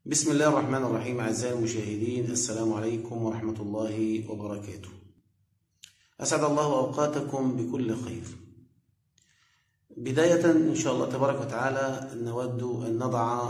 بسم الله الرحمن الرحيم. أعزائي المشاهدين، السلام عليكم ورحمة الله وبركاته. أسعد الله أوقاتكم بكل خير. بداية إن شاء الله تبارك وتعالى نود أن نضع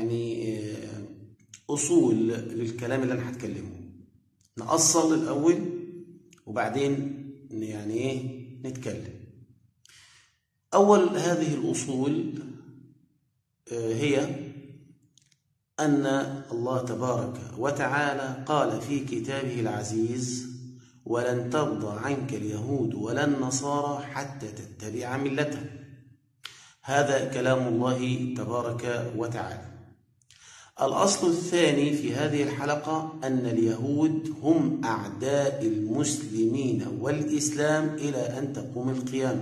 أصول للكلام اللي أنا هتكلمه. نأصل الأول وبعدين نتكلم. أول هذه الأصول هي أن الله تبارك وتعالى قال في كتابه العزيز: ولن ترضى عنك اليهود ولا النصارى حتى تتبع ملتهم. هذا كلام الله تبارك وتعالى. الأصل الثاني في هذه الحلقة أن اليهود هم أعداء المسلمين والإسلام إلى أن تقوم القيامة.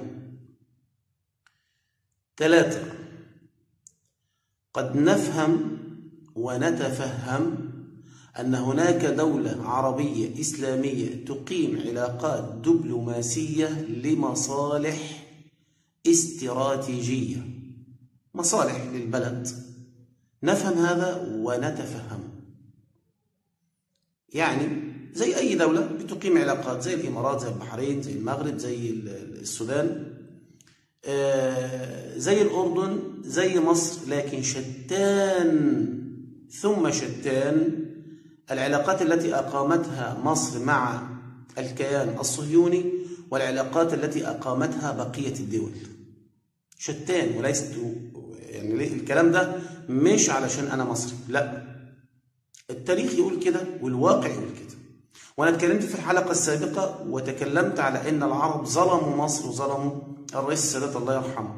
3. قد نفهم ونتفهم أن هناك دولة عربية إسلامية تقيم علاقات دبلوماسية لمصالح استراتيجية، مصالح للبلد. نفهم هذا ونتفهم. زي أي دولة بتقيم علاقات، زي الإمارات، زي البحرين، زي المغرب، زي السودان، زي الأردن، زي مصر، لكن شتان ثم شتان العلاقات التي أقامتها مصر مع الكيان الصهيوني والعلاقات التي أقامتها بقية الدول. شتان، وليست الكلام ده مش علشان أنا مصري، لا، التاريخ يقول كده والواقع يقول كده. وأنا اتكلمت في الحلقة السابقة وتكلمت على أن العرب ظلموا مصر وظلموا الرئيس السادات الله يرحمه.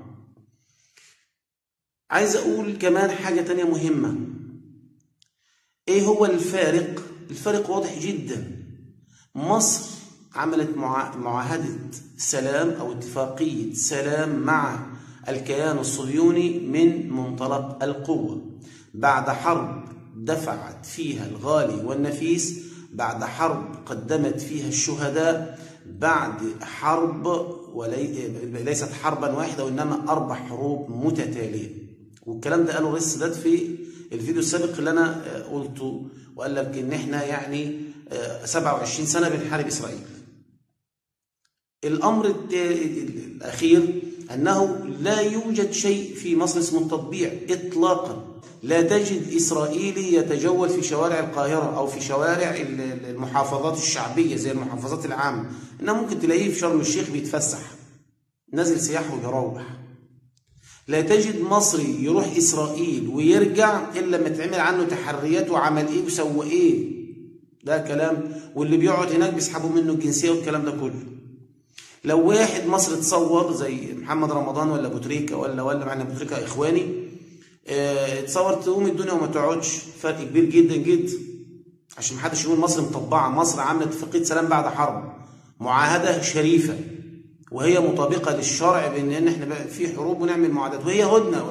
عايز أقول كمان حاجة تانية مهمة. إيه هو الفارق؟ الفارق واضح جدا. مصر عملت معاهدة سلام أو اتفاقية سلام مع الكيان الصهيوني من منطلق القوة، بعد حرب دفعت فيها الغالي والنفيس، بعد حرب قدمت فيها الشهداء، بعد حرب وليست حربا واحدة وإنما 4 حروب متتالية. والكلام ده قاله الرئيس السادات في الفيديو السابق اللي أنا قلته، وقال لك إن إحنا 27 سنة بنحارب إسرائيل. الأمر الأخير أنه لا يوجد شيء في مصر اسمه التطبيع إطلاقا. لا تجد إسرائيلي يتجول في شوارع القاهرة أو في شوارع المحافظات الشعبية زي المحافظات العامة، إنه ممكن تلاقيه في شرم الشيخ بيتفسح نازل سياح وبيروح. لا تجد مصري يروح إسرائيل ويرجع إلا لما تعمل عنه تحريات وعمل إيه وسوى إيه. ده كلام، واللي بيقعد هناك بيسحبوا منه الجنسية والكلام ده كله. لو واحد مصري اتصور زي محمد رمضان ولا أبو تريكة ولا مع أبو تريكة إخواني، اتصور تقوم الدنيا وما تقعدش. فرق كبير جدا جدا، عشان محدش يقول مصر مطبعة. مصر عملت اتفاقية سلام بعد حرب، معاهدة شريفة وهي مطابقة للشرع، بأن احنا بقى في حروب ونعمل معاهدات، وهي هدنة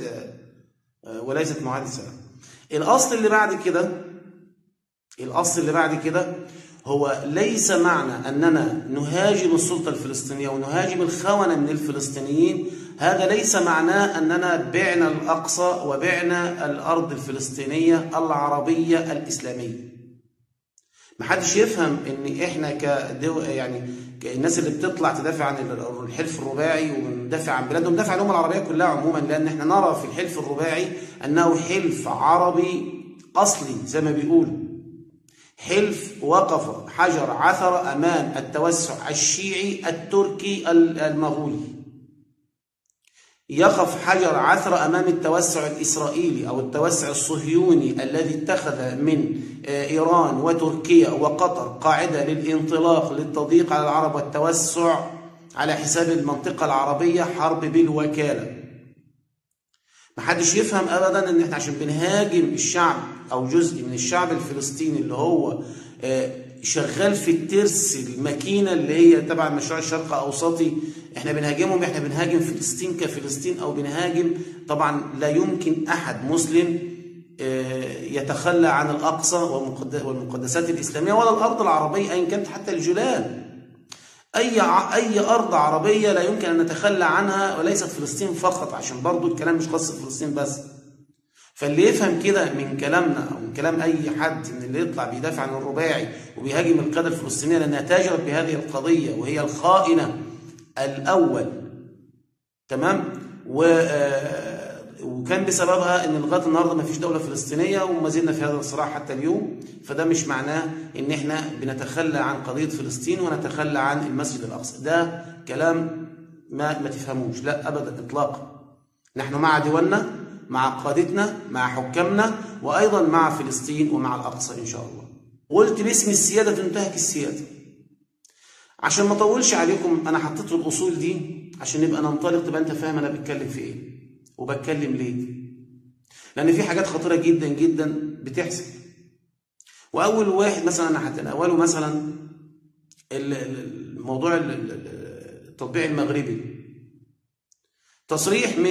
وليست معاهدة سلام. الأصل اللي بعد كده هو ليس معنى أننا نهاجم السلطة الفلسطينية ونهاجم الخونة من الفلسطينيين، هذا ليس معناه أننا بعنا الأقصى وبعنا الأرض الفلسطينية العربية الإسلامية. محدش يفهم ان احنا الناس اللي بتطلع تدافع عن الحلف الرباعي وندافع عن بلادهم، ندافع عن الامه العربيه كلها عموما، لان احنا نرى في الحلف الرباعي انه حلف عربي اصلي زي ما بيقولوا. حلف وقف حجر عثر امام التوسع الشيعي التركي المغولي، يقف حجر عثر أمام التوسع الإسرائيلي أو التوسع الصهيوني الذي اتخذ من إيران وتركيا وقطر قاعدة للانطلاق للتضييق على العرب والتوسع على حساب المنطقة العربية، حرب بالوكالة. محدش يفهم أبدا أن احنا عشان بنهاجم الشعب أو جزء من الشعب الفلسطيني اللي هو شغال في الترس الماكينة اللي هي تبع مشروع الشرق الأوسطي، احنا بنهاجمهم. احنا بنهاجم فلسطين كفلسطين، او بنهاجم. طبعا لا يمكن احد مسلم يتخلى عن الاقصى والمقدسات الاسلاميه ولا الارض العربيه ايا كانت، حتى الجولان. اي ارض عربيه لا يمكن ان نتخلى عنها، وليست فلسطين فقط، عشان برضو الكلام مش خاص بفلسطين بس. فاللي يفهم كده من كلامنا أو من كلام أي حد من اللي يطلع بيدافع عن الرباعي وبيهاجم القيادة الفلسطينية لأنها تاجرت بهذه القضية وهي الخائنة الأول، تمام، وكان بسببها ان لغايه النهارده ما فيش دوله فلسطينيه وما زلنا في هذا الصراع حتى اليوم. فده مش معناه ان احنا بنتخلى عن قضيه فلسطين ونتخلى عن المسجد الاقصى، ده كلام ما تفهموش، لا ابدا اطلاقا. نحن مع دولنا، مع قادتنا، مع حكامنا، وايضا مع فلسطين ومع الاقصى ان شاء الله. قلت باسم السياده تنتهك السياده. عشان ما اطولش عليكم انا حطيت الاصول دي عشان نبقى ننطلق، تبقى انت فاهم انا بتكلم في ايه وبتكلم ليه. لان في حاجات خطيره جدا جدا بتحصل. واول واحد مثلا انا هتناوله مثلا الموضوع التطبيع المغربي. تصريح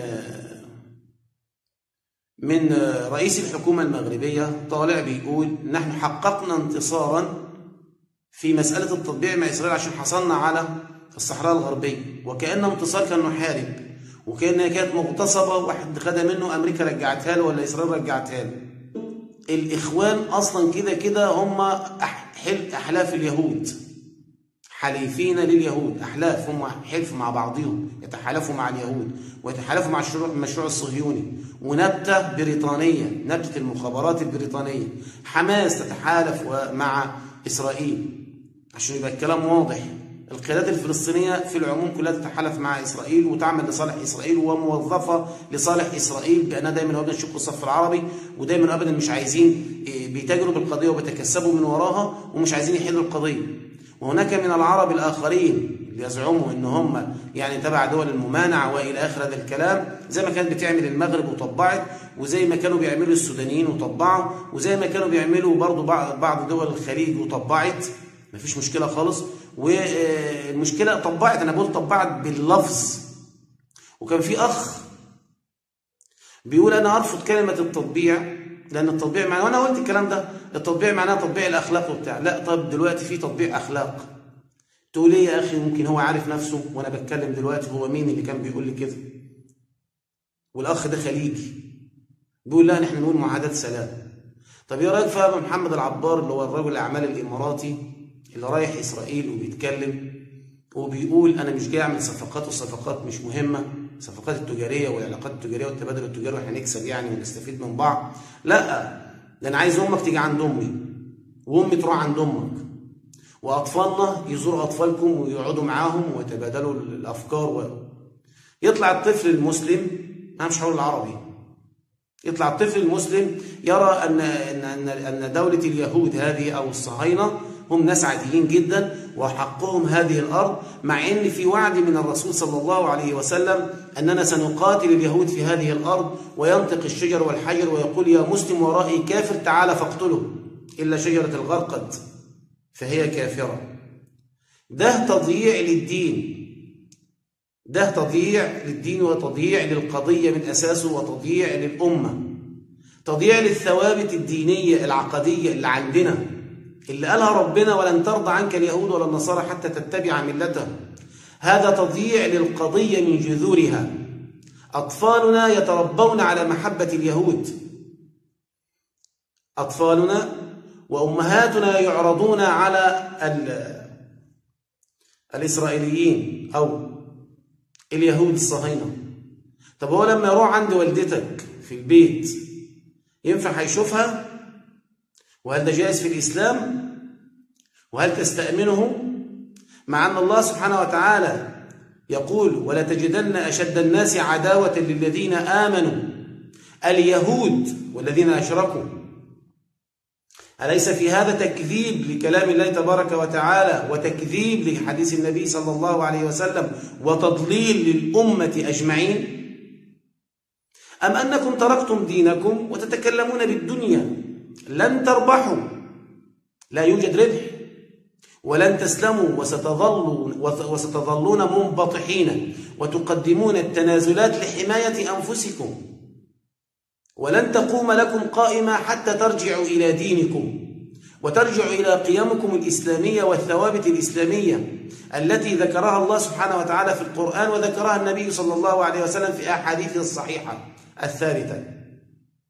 من رئيس الحكومه المغربيه طالع بيقول نحن حققنا انتصارا في مساله التطبيع مع اسرائيل عشان حصلنا على الصحراء الغربيه، وكأن انتصار كان نحارب، وكأنها كانت مغتصبه واحد خدها منه امريكا رجعتها له ولا اسرائيل رجعتها له. الاخوان اصلا كده كده هم احلاف اليهود، حليفين لليهود، احلاف، هم حلف مع بعضهم، يتحالفوا مع اليهود ويتحالفوا مع المشروع الصهيوني، ونبته بريطانيه، نبته المخابرات البريطانيه. حماس تتحالف مع اسرائيل، عشان يبقى الكلام واضح. القيادات الفلسطينيه في العموم كلها تتحالف مع اسرائيل وتعمل لصالح اسرائيل وموظفه لصالح اسرائيل، بانها دايما وابدا يشقوا الصف العربي، ودايما ابدا مش عايزين، بيتاجروا بالقضيه وبيتكسبوا من وراها ومش عايزين يحلوا القضيه. وهناك من العرب الاخرين اللي يزعموا ان هم يعني تبع دول الممانعه والى اخر هذا الكلام، زي ما كانت بتعمل المغرب وطبعت، وزي ما كانوا بيعملوا السودانيين وطبعوا، وزي ما كانوا بيعملوا برضو بعض دول الخليج وطبعت، مفيش مشكله خالص. والمشكله طبعت، انا بقول طبعت باللفظ. وكان في اخ بيقول انا ارفض كلمه التطبيع لان التطبيع معناه، وانا قلت الكلام ده، التطبيع معناه تطبيع الاخلاق وبتاع. لا، طب دلوقتي في تطبيع اخلاق. تقول ايه يا اخي؟ ممكن هو عارف نفسه وانا بتكلم دلوقتي، هو مين اللي كان بيقول لي كده؟ والاخ ده خليجي بيقول لا نحن نقول معاهدات سلام. طب ايه رايك في ابو محمد العبار اللي هو الرجل الاعمال الاماراتي اللي رايح اسرائيل وبيتكلم وبيقول انا مش جاي اعمل صفقات، والصفقات مش مهمه، الصفقات التجاريه والعلاقات التجاريه والتبادل التجاري واحنا نكسب يعني ونستفيد من بعض. لا، ده انا عايز امك تيجي عند امي، وامي تروح عند امك، واطفالنا يزوروا اطفالكم ويقعدوا معاهم ويتبادلوا الافكار. يطلع الطفل المسلم، انا مش هقول العربي، يطلع الطفل المسلم يرى ان دوله اليهود هذه او الصهاينه هم ناس عاديين جدا وحقهم هذه الارض، مع ان في وعد من الرسول صلى الله عليه وسلم اننا سنقاتل اليهود في هذه الارض، وينطق الشجر والحجر ويقول يا مسلم ورائي كافر تعال فاقتله الا شجره الغرقد فهي كافره. ده تضييع للدين، ده تضييع للدين وتضييع للقضيه من اساسه وتضييع للامه، تضييع للثوابت الدينيه العقديه اللي عندنا، اللي قالها ربنا ولن ترضى عنك اليهود ولا النصارى حتى تتبع ملتهم. هذا تضييع للقضية من جذورها. أطفالنا يتربون على محبة اليهود، أطفالنا وأمهاتنا يعرضون على الإسرائيليين أو اليهود الصهاينة. طب هو لما يروح عند والدتك في البيت ينفع هيشوفها؟ وهل ده جائز في الإسلام؟ وهل تستأمنه؟ مع أن الله سبحانه وتعالى يقول ولا تجدن أشد الناس عداوة للذين آمنوا اليهود والذين أشركوا. أليس في هذا تكذيب لكلام الله تبارك وتعالى وتكذيب لحديث النبي صلى الله عليه وسلم وتضليل للأمة أجمعين؟ أم أنكم تركتم دينكم وتتكلمون بالدنيا؟ لن تربحوا، لا يوجد ربح، ولن تسلموا، وستظلون منبطحين وتقدمون التنازلات لحماية أنفسكم، ولن تقوم لكم قائمة حتى ترجعوا إلى دينكم وترجعوا إلى قيمكم الإسلامية والثوابت الإسلامية التي ذكرها الله سبحانه وتعالى في القرآن وذكرها النبي صلى الله عليه وسلم في أحاديثه الصحيحة الثابتة.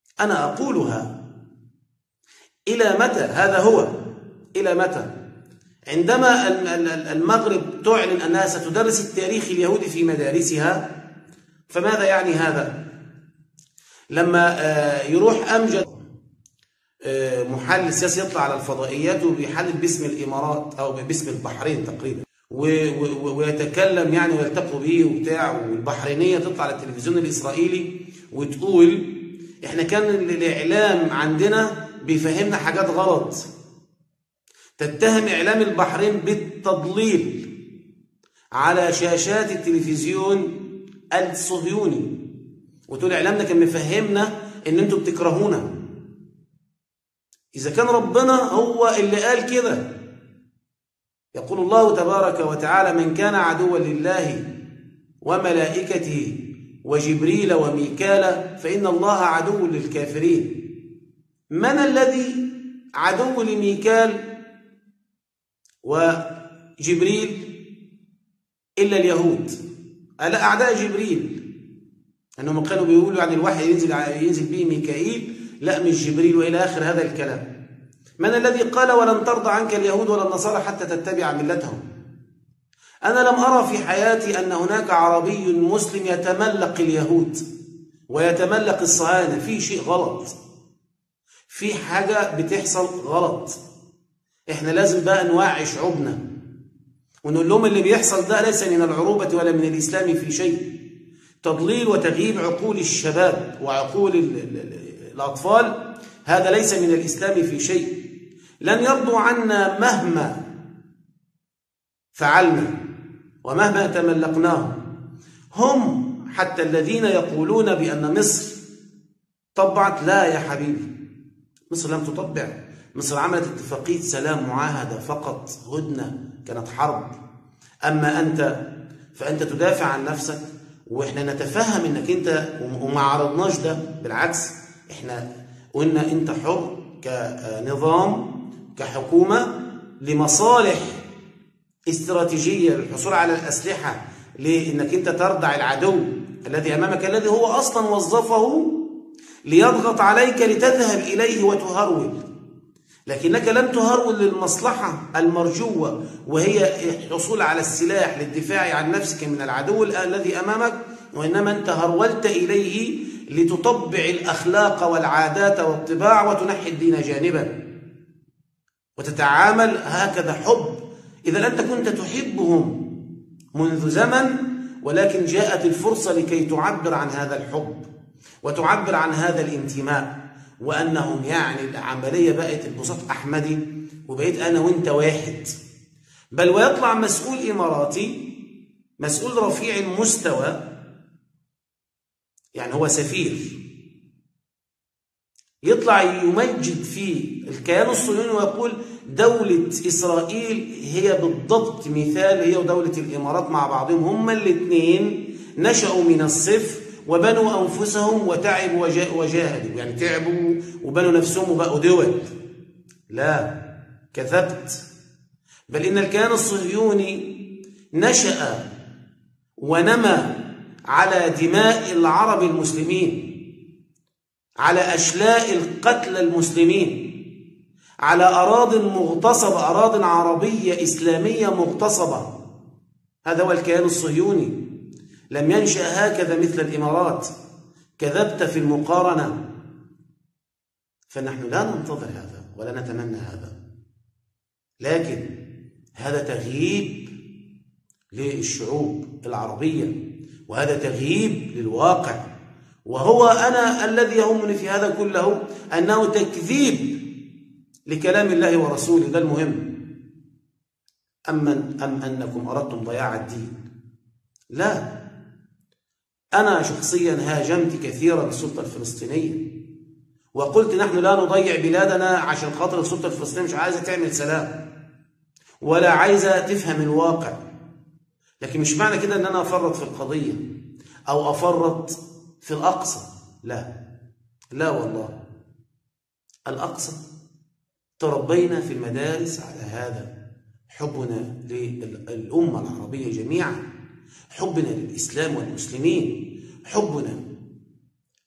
أنا أقولها. إلى متى؟ هذا هو. إلى متى؟ عندما المغرب تعلن أنها ستدرس التاريخ اليهودي في مدارسها، فماذا يعني هذا؟ لما يروح أمجد محلل سياسي يطلع على الفضائيات وبيحلل باسم الإمارات أو باسم البحرين تقريبا، ويتكلم يعني ويلتقوا به وبتاع، والبحرينية تطلع على التلفزيون الإسرائيلي وتقول إحنا كان الإعلام عندنا بيفهمنا حاجات غلط. تتهم إعلام البحرين بالتضليل على شاشات التلفزيون الصهيوني، وتقول إعلامنا كان مفهمنا إن أنتوا بتكرهونا. إذا كان ربنا هو اللي قال كده، يقول الله تبارك وتعالى: من كان عدوا لله وملائكته وجبريل وميكال فإن الله عدو للكافرين. من الذي عدو لميكال وجبريل إلا اليهود؟ ألا أعداء جبريل، أنهم كانوا بيقولوا عن الوحي ينزل به ميكائيل، لا مش جبريل، وإلى آخر هذا الكلام. من الذي قال ولن ترضى عنك اليهود ولا النصارى حتى تتبع ملتهم؟ أنا لم أرى في حياتي أن هناك عربي مسلم يتملق اليهود ويتملق الصهاينة. في شيء غلط، في حاجة بتحصل غلط. إحنا لازم بقى نوعي شعوبنا ونقول لهم اللي بيحصل ده ليس من العروبة ولا من الإسلام في شيء. تضليل وتغييب عقول الشباب وعقول الأطفال هذا ليس من الإسلام في شيء. لن يرضوا عنا مهما فعلنا ومهما تملقناه. هم حتى الذين يقولون بأن مصر طبعت، لا يا حبيبي، مصر لم تطبع. مصر عملت اتفاقية سلام معاهدة فقط، هدنة، كانت حرب. أما أنت فأنت تدافع عن نفسك، وإحنا نتفهم أنك أنت، وما عرضناش ده، بالعكس إحنا قلنا أنت حر كنظام كحكومة لمصالح استراتيجية للحصول على الأسلحة، لأنك أنت تردع العدو الذي أمامك، الذي هو أصلا وظفه ليضغط عليك لتذهب إليه وتهرول، لكنك لم تهرول للمصلحة المرجوة، وهي الحصول على السلاح للدفاع عن نفسك من العدو الذي أمامك، وإنما أنت هرولت إليه لتطبع الأخلاق والعادات والطباع وتنحي الدين جانبا وتتعامل هكذا حب. إذا أنت كنت تحبهم منذ زمن، ولكن جاءت الفرصة لكي تعبر عن هذا الحب وتعبر عن هذا الانتماء، وأنهم يعني العملية بقت البساط أحمدي، وبقيت أنا وإنت واحد. بل ويطلع مسؤول إماراتي، مسؤول رفيع المستوى، يعني هو سفير، يطلع يمجد في الكيان الصهيوني ويقول دولة إسرائيل هي بالضبط مثال، هي ودولة الإمارات مع بعضهم، هما الاثنين نشأوا من الصفر وبنوا أنفسهم وتعبوا وجاهدوا، يعني تعبوا وبنوا نفسهم وبقوا دول. لا، كذبت. بل إن الكيان الصهيوني نشأ ونمى على دماء العرب المسلمين، على أشلاء القتلى المسلمين، على أراضٍ مغتصبة، أراضٍ عربية إسلامية مغتصبة. هذا هو الكيان الصهيوني، لم ينشأ هكذا مثل الإمارات. كذبت في المقارنة. فنحن لا ننتظر هذا ولا نتمنى هذا، لكن هذا تغييب للشعوب العربية، وهذا تغييب للواقع. وهو أنا الذي يهمني في هذا كله أنه تكذيب لكلام الله ورسوله، ده المهم. أم أنكم أردتم ضياع الدين؟ لا، أنا شخصيا هاجمت كثيرا السلطة الفلسطينية وقلت نحن لا نضيع بلادنا عشان خاطر السلطة الفلسطينية مش عايزة تعمل سلام ولا عايزة تفهم الواقع. لكن مش معنى كده أن أنا أفرط في القضية أو أفرط في الأقصى، لا لا والله. الأقصى تربينا في المدارس على هذا، حبنا للأمة العربية جميعا، حبنا للإسلام والمسلمين، حبنا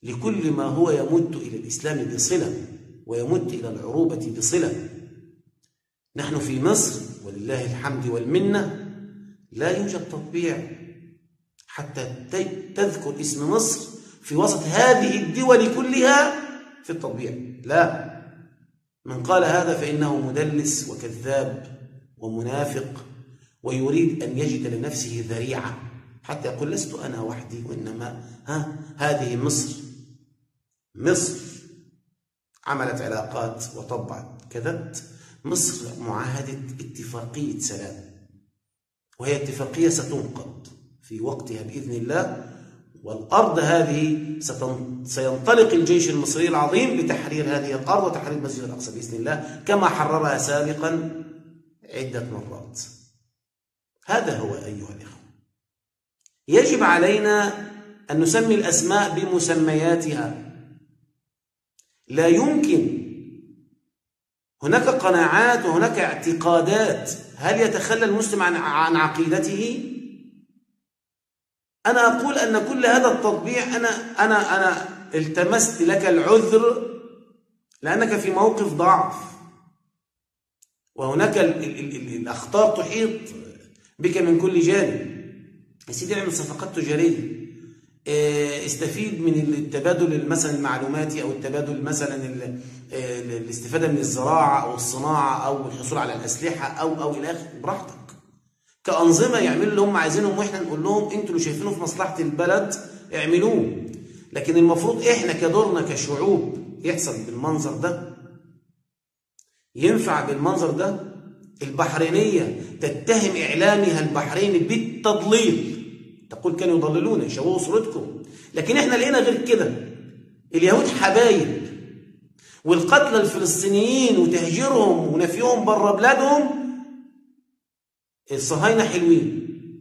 لكل ما هو يمت إلى الإسلام بصلة ويمت إلى العروبة بصلة. نحن في مصر ولله الحمد والمنة لا يوجد تطبيع حتى تذكر اسم مصر في وسط هذه الدول كلها في التطبيع. لا، من قال هذا فإنه مدلس وكذاب ومنافق ويريد أن يجد لنفسه ذريعة حتى يقول لست أنا وحدي وإنما هذه مصر. مصر عملت علاقات وطبعت. كذبت. مصر معاهدة اتفاقية سلام، وهي اتفاقية ستنقض في وقتها بإذن الله، والأرض هذه سينطلق الجيش المصري العظيم لتحرير هذه الأرض وتحرير المسجد الأقصى بإذن الله كما حررها سابقا عدة مرات. هذا هو أيها الإخوة. يجب علينا أن نسمي الأسماء بمسمياتها. لا يمكن، هناك قناعات وهناك اعتقادات. هل يتخلى المسلم عن عقيدته؟ أنا أقول أن كل هذا التطبيع أنا التمست لك العذر لأنك في موقف ضعف، وهناك الأخطار تحيط بك من كل جانب. يا سيدي اعمل صفقات تجارية، استفيد من التبادل مثلا المعلوماتي أو التبادل مثلا الاستفادة من الزراعة أو الصناعة أو الحصول على الأسلحة أو إلى آخره، براحتك. كأنظمة يعملوا اللي هم عايزينهم واحنا نقول لهم انتوا اللي شايفينه في مصلحة البلد اعملوه، لكن المفروض احنا كدورنا كشعوب يحصل بالمنظر ده. ينفع بالمنظر ده؟ البحرينية تتهم إعلامها البحريني بالتضليل، تقول كانوا يضللون يشوهوا صورتكم، لكن احنا لقينا غير كده. اليهود حبايب، والقتلى الفلسطينيين وتهجيرهم ونفيهم بره بلادهم الصهاينة حلوين.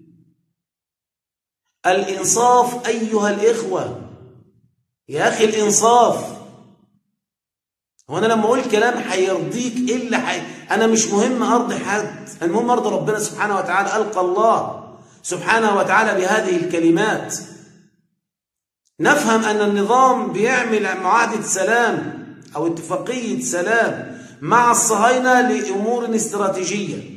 الإنصاف أيها الإخوة، يا أخي الإنصاف. هو أنا لما أقول كلام هيرضيك إلا أنا مش مهم أرضي حد، المهم أرضي ربنا سبحانه وتعالى. ألقى الله سبحانه وتعالى بهذه الكلمات. نفهم أن النظام بيعمل معاهدة سلام أو اتفاقية سلام مع الصهاينة لأمور استراتيجية،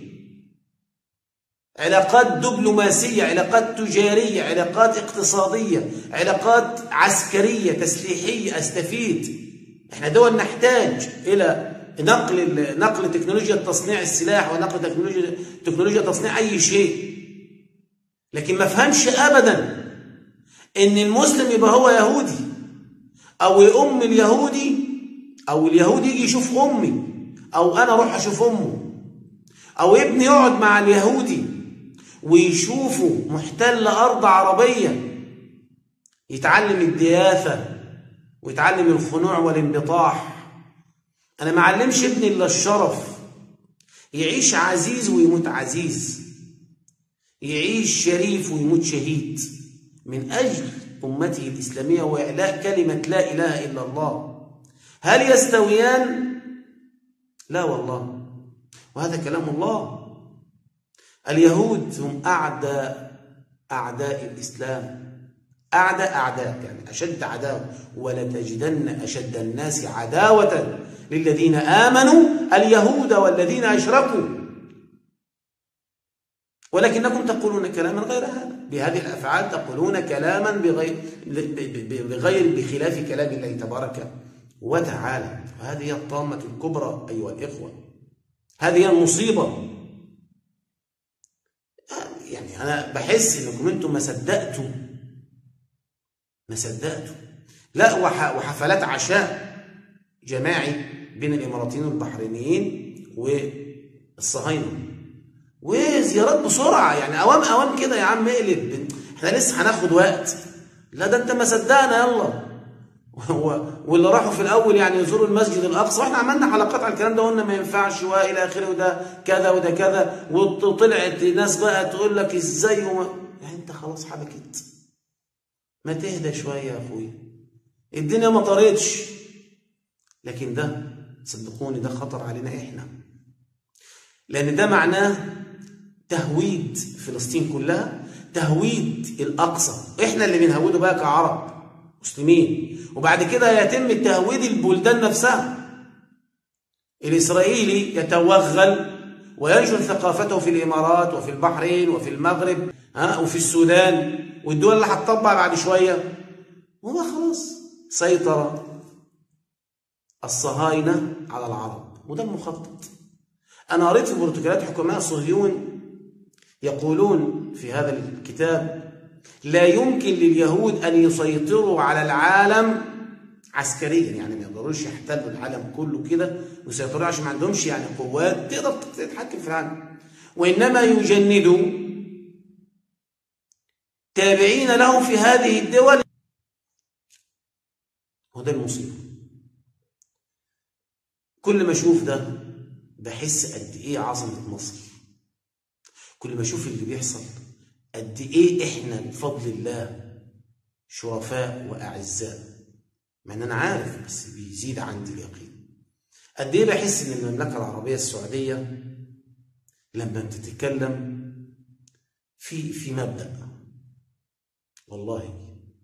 علاقات دبلوماسية، علاقات تجارية، علاقات اقتصادية، علاقات عسكرية تسليحية. أستفيد. احنا دول نحتاج إلى نقل تكنولوجيا تصنيع السلاح ونقل تكنولوجيا تصنيع أي شيء، لكن ما فهمش أبدا إن المسلم يبقى هو يهودي أو يأم اليهودي أو اليهودي يجي يشوف أمي أو أنا أروح أشوف أمه، أو ابني يقعد مع اليهودي ويشوفوا محتل أرض عربية يتعلم الدياثة ويتعلم الخنوع والانبطاح. أنا ما علمش ابني إلا الشرف، يعيش عزيز ويموت عزيز، يعيش شريف ويموت شهيد من أجل أمته الإسلامية وإعلاء كلمة لا إله إلا الله. هل يستويان؟ لا والله، وهذا كلام الله. اليهود هم أعداء الإسلام، أعداء يعني أشد عداوة. ولتجدن أشد الناس عداوة للذين آمنوا اليهود والذين أشركوا، ولكنكم تقولون كلاما غير هذا. بهذه الأفعال تقولون كلاما بخلاف كلام الله تبارك وتعالى. وهذه هي الطامة الكبرى أيها الإخوة، هذه هي المصيبة. يعني أنا بحس إنكم أنتم ما صدقتوا. لا، وحفلات عشاء جماعي بين الإماراتيين والبحرينيين والصهاينة، وزيارات بسرعة، يعني أوام كده. يا عم اقلب، احنا لسه هناخد وقت. لا ده انت ما صدقنا يلا. واللي راحوا في الأول يعني يزوروا المسجد الأقصى، واحنا عملنا حلقات على الكلام ده وقلنا ما ينفعش وإلى آخره، وده كذا وده كذا، وطلعت ناس بقى تقول لك ازاي يعني انت خلاص حبكت. ما تهدى شوية يا أخوي، الدنيا ما طارتش. لكن ده صدقوني ده خطر علينا احنا، لأن ده معناه تهويد فلسطين كلها، تهويد الأقصى. احنا اللي بنهوده بقى كعرب مسلمين، وبعد كده يتم تهويد البلدان نفسها. الإسرائيلي يتوغل وينشر ثقافته في الإمارات وفي البحرين وفي المغرب وفي السودان والدول اللي هتطبع بعد شوية، وما خلاص سيطر الصهاينة على العرب، وده المخطط. أنا قريت في بروتوكولات حكماء صهيون يقولون في هذا الكتاب: لا يمكن لليهود أن يسيطروا على العالم عسكريا، يعني ما يقدروش يحتلوا العالم كله كده ويسيطروا عشان ما عندهمش يعني قوات تقدر تتحكم في العالم، وإنما يجندوا تابعين لهم في هذه الدول. وده المصيبة. كل ما أشوف ده بحس قد إيه عظمة مصر، كل ما أشوف اللي بيحصل قد إيه إحنا بفضل الله شرفاء وأعزاء، مع إن أنا عارف بس بيزيد عندي اليقين. قد إيه بحس إن المملكة العربية السعودية لما بتتكلم في مبدأ، والله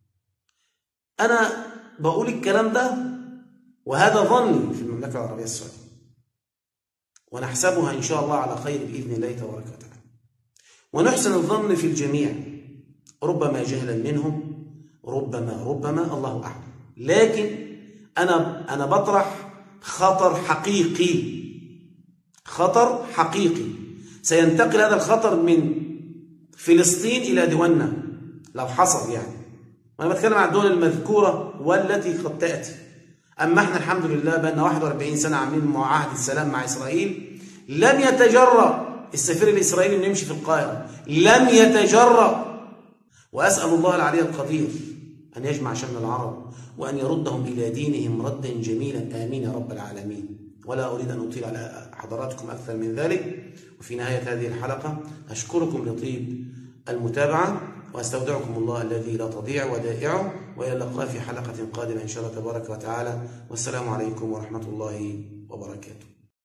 أنا بقول الكلام ده وهذا ظني في المملكة العربية السعودية، ونحسبها إن شاء الله على خير بإذن الله تبارك وتعالى، ونحسن الظن في الجميع، ربما جهلا منهم، ربما الله أعلم. لكن أنا بطرح خطر حقيقي، خطر حقيقي سينتقل هذا الخطر من فلسطين إلى دولنا لو حصل يعني. وأنا بتكلم عن الدول المذكورة والتي قد تأتي. أما احنا الحمد لله بقالنا 41 سنة عاملين معاهدة السلام مع إسرائيل، لم يتجرأ السفير الإسرائيلي إنه يمشي في القاهرة، لم يتجرأ. وأسأل الله العلي القدير أن يجمع شمل العرب وأن يردهم إلى دينهم ردا جميلا، آمين يا رب العالمين. ولا أريد أن أطيل على حضراتكم أكثر من ذلك. وفي نهاية هذه الحلقة أشكركم لطيب المتابعة، وأستودعكم الله الذي لا تضيع ودائعه، وإلى اللقاء في حلقة قادمة إن شاء الله تبارك وتعالى. والسلام عليكم ورحمة الله وبركاته.